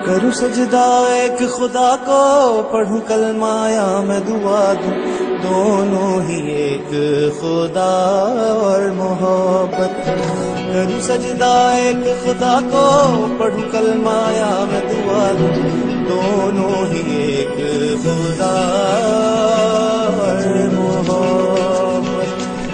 करूँ सजदा एक खुदा को, पढ़ूं कलमाया मैं दुआ दूं, दोनों ही एक खुदा और मोहब्बत। करूँ सजदा एक खुदा को, पढ़ूं कलमाया मैं दुआ दूं, दोनों ही एक खुदा और मोहब्बत।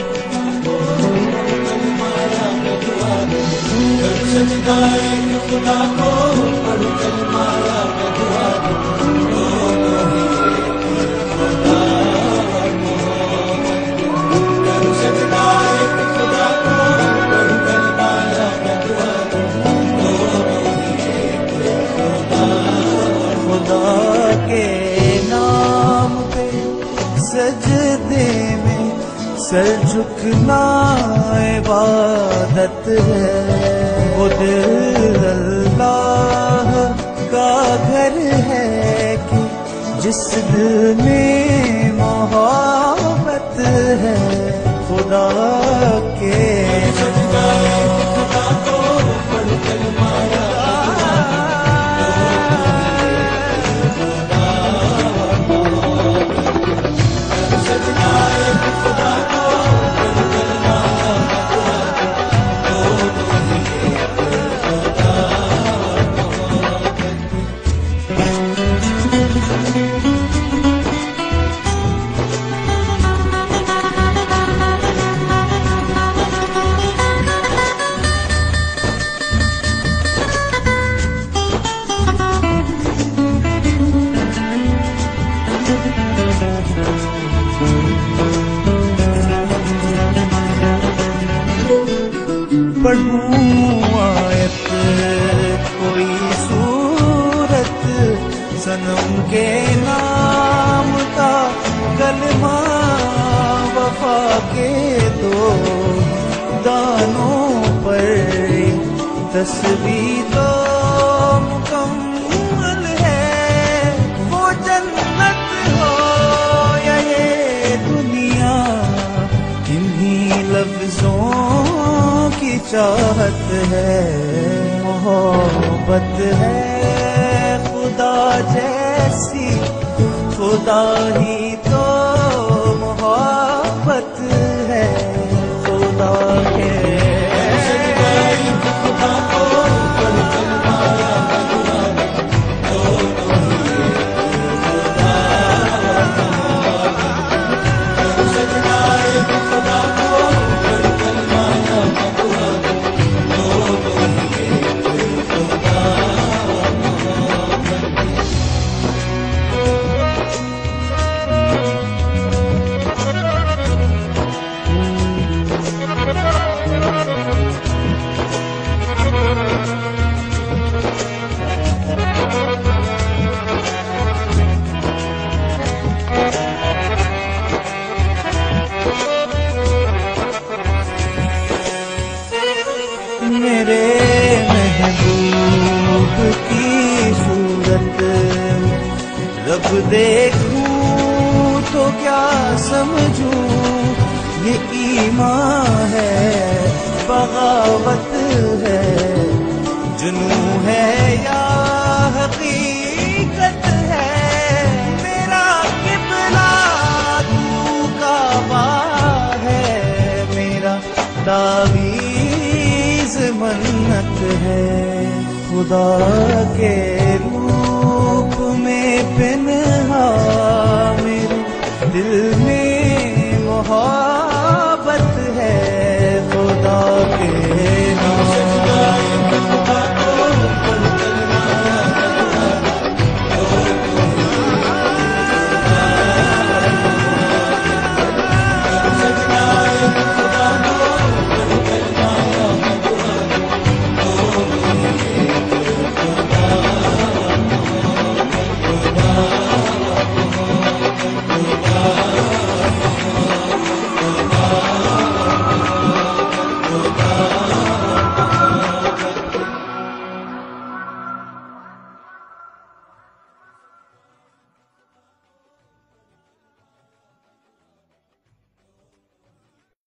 करूँ सजदा एक खुदा को, पढ़ूं कलमाया मैं दुआ दूं, दोनों ही एक खुदा और मोहब्बत। करूँ सजदा एक खुदा को, पढ़ूं कलमाया मैं दुआ दूं, दोनों ही एक खुदा और खुदा के नाम पे सजदे में सर झुकना इबादत है। वो दिल अल्लाह का घर है कि जिस दिल में मोहब्बत है। खुदा के खुदा को पढ़ कलमाया पढ़ूं आयत कोई सूरत, सनम के नाम का कलमा, वफा के दो दानों पर तस्वीर तो मुकम्मल है। वो जन्नत हो या ये दुनिया, इन्हीं लफ्जों की चाहत है। मोहब्बत है खुदा जैसी, खुदा ही तो मोहब्बत है। खुदा के खुदा को पढ़ कलमाया मैं दुआ दूं, दोनों ही खुदा सजना एक खुदा को पढ़ कलमाया मैं दुआ दूं, दोनों ही एक खुदा। मेरे महबूब की सूरत रब देखूं तो क्या समझूं, ये ईमान है बगावत है, जुनू है या हकीकत है। मेरा किबला तू काबा है, मेरा तावीज़ मन्नत है। खुदा के रूप में पिन्हा